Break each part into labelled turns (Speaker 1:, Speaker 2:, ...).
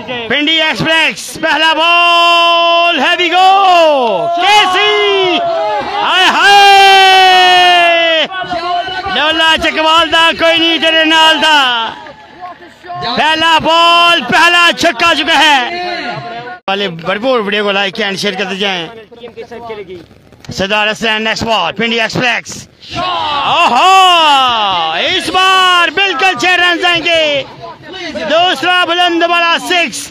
Speaker 1: पिंडी express पहला ball हैवी गो केसी हाय हाय डोला चकवाल दा कोई नहीं तेरे नाल दा पहला बॉल पहला छक्का चुका है वाले भरपूर वीडियो को लाइक एंड शेयर करते जाएं। Sardar Hasan next ball Pindi express ओहो इस बार बिल्कुल 6 रन जाएंगे दूसरा बुलंद वाला 6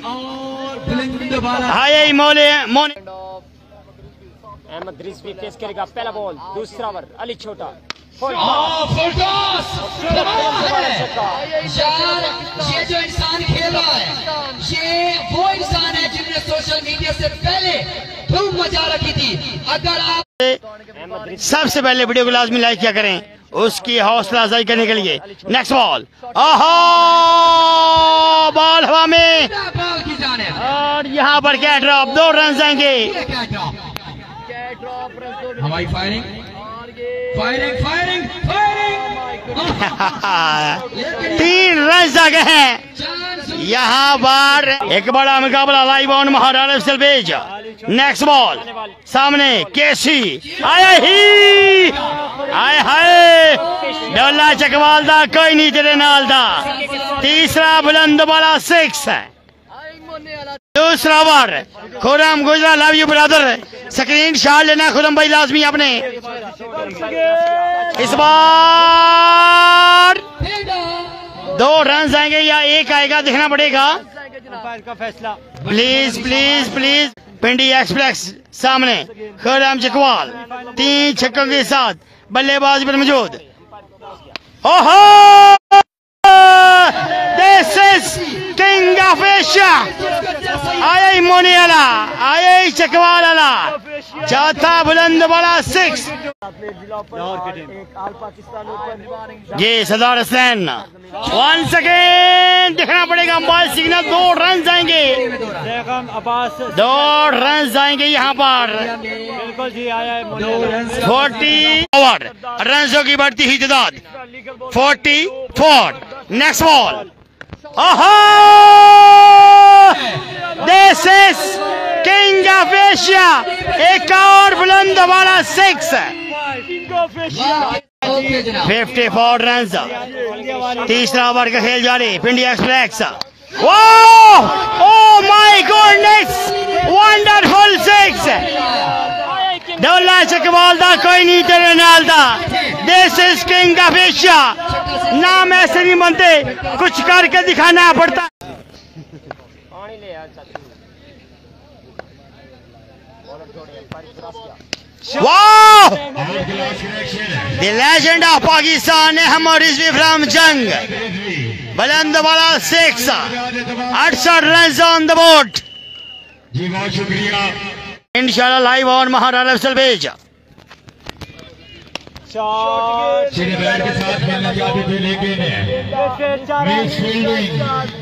Speaker 1: हाय मोले मोने
Speaker 2: अहमद रिजवी पेश करेगा पहला बॉल दूसरा ओवर अली छोटा
Speaker 3: ये जो इंसान खेल रहा है ये वो इंसान है जिसने सोशल मीडिया से पहले धूम मचा रखी थी। अगर आप
Speaker 1: सबसे पहले वीडियो को लाजमी लाइक किया करें उसकी हौसला अफजाई करने के लिए। नेक्स्ट बॉल ओहो बॉल हवा में और यहाँ पर क्या ड्रॉप 2 रन जाएंगे।
Speaker 3: हमारी firing firing firing firing
Speaker 1: 3 run आ गए हैं। यहाँ पर एक बड़ा मुकाबला लाइव ऑन महाराणा सलवेज। नेक्स्ट बॉल सामने केसी आया ही आय हाय डोला चकवाल दा कोई नहीं तेरे नाल दा तीसरा बुलंद वाला 6 है। दूसरा ओवर खुरम गुजरा love you brother screen shot लेना खुरम भाई लाजमी आपने। इस बार 2 रन आएंगे या 1 आएगा देखना पड़ेगा
Speaker 2: का फैसला।
Speaker 1: Please please please Pindi express सामने खुरम चकवाल 3 छक्कों के साथ बल्लेबाज पर मौजूद। ओहो this is king of Asia आये मोनियाला आये चकवाल आला चौथा बुलंद वाला 6 जी सरदार हसन वंस अगेन देखना पड़ेगा बॉल सिग्नल 2 रन जाएंगे 2 रन जाएंगे यहाँ पर
Speaker 2: बिल्कुल जी आया है
Speaker 1: 40 ओवर रनों की बढ़ती हुई तादाद 44। नेक्स्ट बॉल ओहो this is king of Asia एक और बुलंद वाला 6 54 रन। तीसरा ओवर का खेल जारी Pindi express oh my goodness wonderful 6 Dola Chakwal दा कोई नहीं तेरे नाल दा this is king of Asia नाम ऐसे नहीं बनते कुछ करके दिखाना पड़ता। वाह the legend of Pakistan Ahmed Rizvi from Jhang बुलंद वाला 6 68 रन ऑन द बोर्ड।
Speaker 4: जी बहुत शुक्रिया
Speaker 1: इंशाल्लाह लाइव ऑन महाराणा सलवेज।
Speaker 4: बैट के साथ खेलना चाहते थे लेकिन मिस फील्डिंग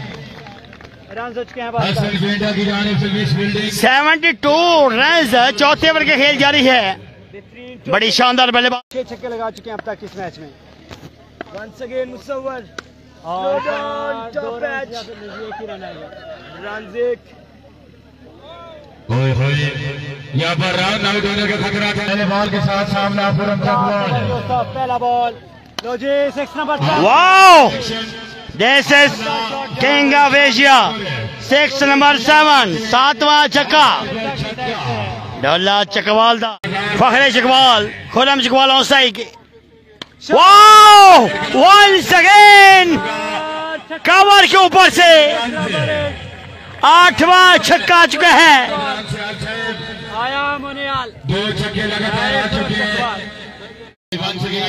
Speaker 4: हसन बेटा की जानिब से मिस फील्डिंग
Speaker 1: 72 रन चौथे ओवर के खेल जारी है। बड़ी शानदार बल्लेबाज
Speaker 2: 6 छक्के लगा चुके हैं अब तक इस मैच में। वंस अगेन मुसव्वर और 2 रन
Speaker 4: यहाँ पर रन आउट होने का खतरा था। पहले बॉल के साथ सामना
Speaker 2: पहला बॉल लो जी 6 number.
Speaker 1: Wow this is king of Asia 6 number 7 7वां छक्का डोला चकवाल दा फखरे Chakwal Khurram Chakwal on side. Wow once again cover के ऊपर से 8वां छक्का चुका है।
Speaker 2: आया मोनियाल
Speaker 4: 2 छक्के लगातार आ चुके हैं।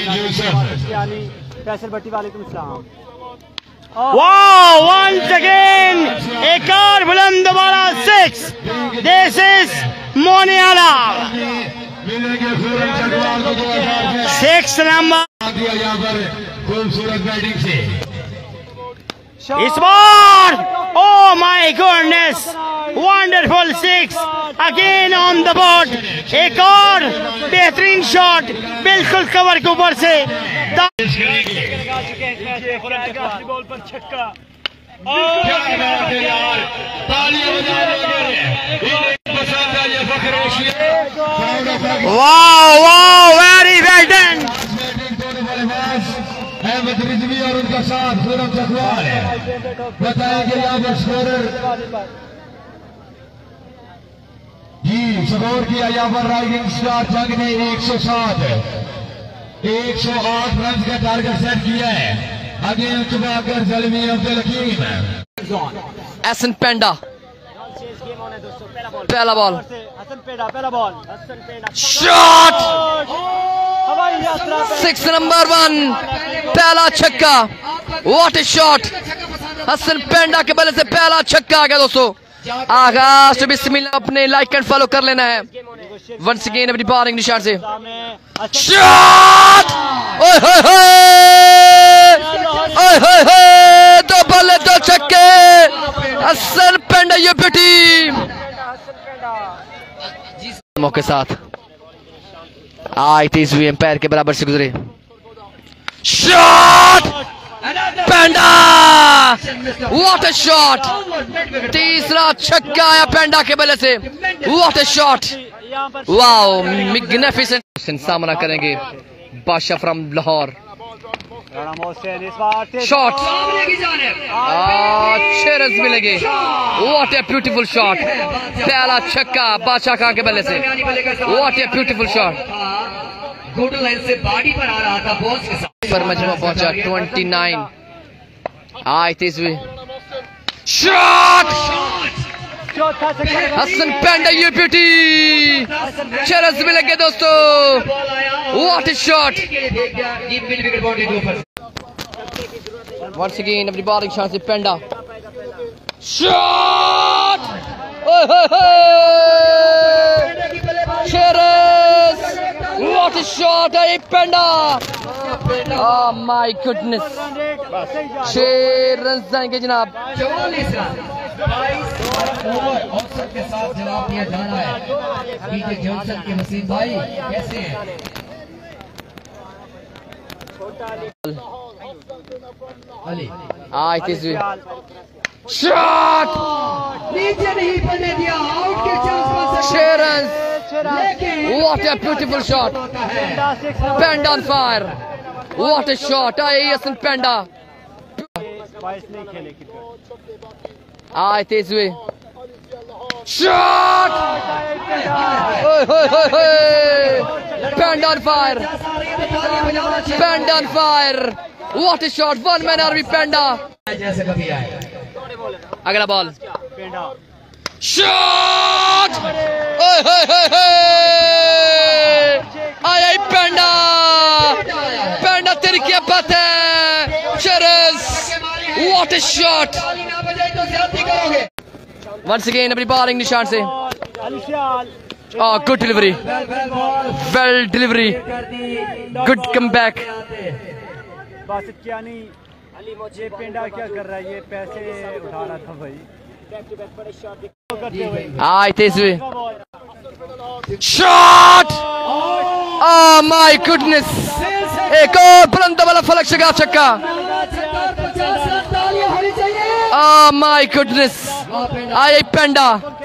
Speaker 2: फैसल भट्टी वालेकुम सलाम।
Speaker 1: वाओ वंस अगेन एक और बुलंद वाला 6 दिस इज मोनियाला 6 नंबर।
Speaker 4: यहाँ पर खूबसूरत बैटिंग से
Speaker 1: इस बार oh my goodness wonderful 6 again on the board. एक और बेहतरीन शॉट बिल्कुल कवर के ऊपर से
Speaker 2: बॉल पर छक्का
Speaker 4: यार अखबार है, बताएंगे यहाँ पर स्कोरर जी स्कोर किया यहाँ पर राइजिंग स्टार जंग ने 108 रन का टारगेट सेट किया है। आगे चुकाकर जलमी अब्दुल हकीम
Speaker 5: एहसन पेंडा पहला बॉल शॉट 6 नंबर 1 पहला छक्का। What a shot. Hassan Penda के बल्ले से पहला छक्का आ गया दोस्तों। आगाज तो बिस्मिल्लाह अपने लाइक एंड फॉलो कर लेना है। वंस अगेन अपनी बॉलिंग निशान से शॉट। ओए होए होए 2 बल्ले 2 छक्के। हसन पेंडा ये बेटी मौके साथ आई थी इस एम्पायर के बराबर से गुजरे। Shot Penda what a shot. तीसरा छक्का आया पेंडा के बल्ले से। What a shot wow magnificent. सामना करेंगे बादशाह फ्रॉम लाहौर। शॉट 6 रन मिलेंगे। What a beautiful shot. पहला छक्का बादशाह खान के बल्ले से। What a beautiful shot.
Speaker 3: Good line से बॉडी पर आ रहा था बॉस के साथ
Speaker 5: पर मजमा पहुंचा 29 आई थी इसमें शॉट। हसन पेंडा ये ब्यूटी 6 रन मिलेंगे दोस्तों। What a shot. Once again अपनी बॉलिंग शान से Penda shot. 6 run. What a shot है Penda. Oh my goodness 6 run जाएंगे जनाब।
Speaker 3: 44 रन 22 औसत के साथ जवाब दिया जाना है। पीके जॉनसन के वसीम भाई कैसे हैं? अली
Speaker 5: आई थी शॉट
Speaker 3: नीचे नहीं पड़ने दिया। आउट के chance
Speaker 5: 6 run. What a beautiful shot. Penda on fire. What a shot आई हसन पेंडा। आई थी shot. Penda on fire. Penda on fire. What a shot. 1 man army Penda
Speaker 3: जैसे कभी आए।
Speaker 5: अगला बॉल शॉट। आई पेंडा पेंडा तेरी क्या बात है। चरस what a shot. Once again अपनी बॉलिंग निशान से good delivery well delivery good come back.
Speaker 2: Basit क्या नहीं ये पेंडा क्या कर रहा है। ये पैसे उठा रहा था भाई।
Speaker 5: आई थे शॉट। ओह माय गुडनेस एक और बुलंद वाला फलक शगा छक्का। ओह माय गुडनेस आई Penda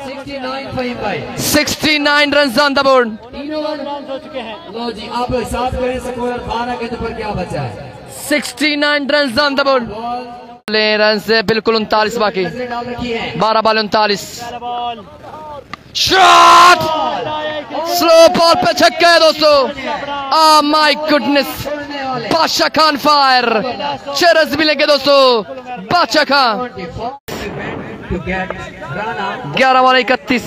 Speaker 5: 69 run on the board.
Speaker 3: लो जी आप हिसाब करें स्कोर 12 के ऊपर क्या बचा है।
Speaker 5: 69 run on the board. Run से बिल्कुल 39 बाकी। 12 बॉल 39। शॉट स्लो बॉल पे छक्का है दोस्तों। ओह माय गुडनेस बादशाह खान फायर। 6 रन मिलेंगे दोस्तों Badshah Khan. 11 ball 31।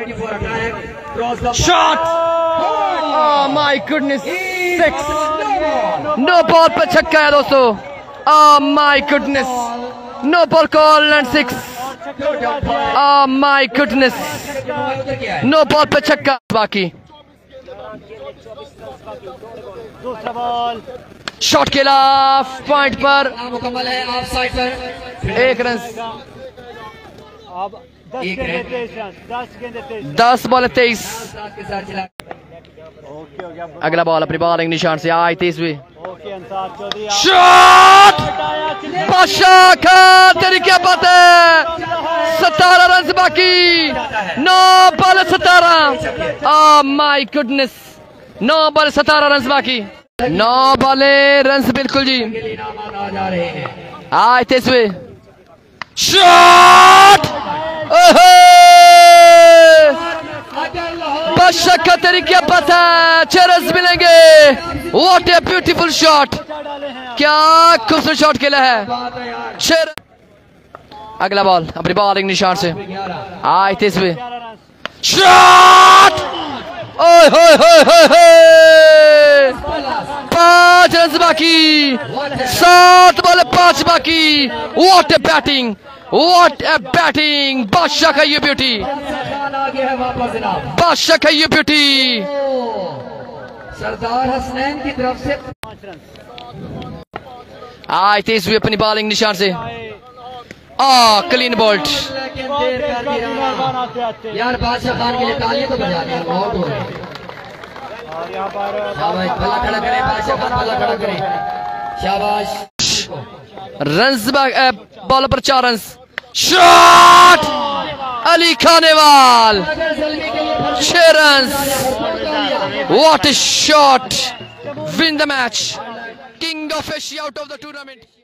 Speaker 5: Shot oh my goodness 6। No ball पे छक्का है दोस्तों। Oh my goodness no ball call and 6। Oh my goodness no ball पे छक्का बाकी।
Speaker 2: दूसरा बॉल
Speaker 5: शॉट के खिलाफ पॉइंट पर
Speaker 3: मुकम्मल है ऑफ साइड पर
Speaker 5: 1 रन।
Speaker 2: अब 10 गेंदे 23 रन 10 गेंदे 23।
Speaker 5: 10 बॉल 23।
Speaker 3: के साथ चला।
Speaker 2: ओके हो गया।
Speaker 5: अगला बॉल अपनी बॉलिंग निशान से आई 23वीं।
Speaker 2: ओके अंसार चौधरी
Speaker 5: शॉट बादशाह खान तेरी क्या बात है। 17 रन बाकी। 9 ball 17। Oh my goodness 9 ball 17 run बाकी। 9 बॉले रन बिल्कुल जी। आए तेजवे शॉट बादशाह का तरीका पता है, 6 रन मिलेंगे। व्हाट ए ब्यूटीफुल शॉट, क्या खूबसूरत शॉट खेला है। 6 अगला बॉल अपनी बॉलिंग निशान से आए तेजवे शॉट, ओए होए होए होए होए 5 रन बाकी, 7 बॉल 5 बाकी। What a batting, what a batting, Badshah का ये ब्यूटी, बादशाह का ये ब्यूटी।
Speaker 3: सरदार हसनैन की तरफ से
Speaker 5: आए तेजवी अपनी बॉलिंग निशान से क्लीन बोल्ट।
Speaker 3: यार बादशाह खान के लिए तालियां तो बजा रहे हैं, आउट हो गए। शाबाश, भला खड़ा करें बादशाह खान, भला खड़ा करें, शाबाश।
Speaker 5: रन्स बॉल पर 4 run. Shot Ali Khanewal 6 run. What a shot, win the match, king of Asia out of the tournament.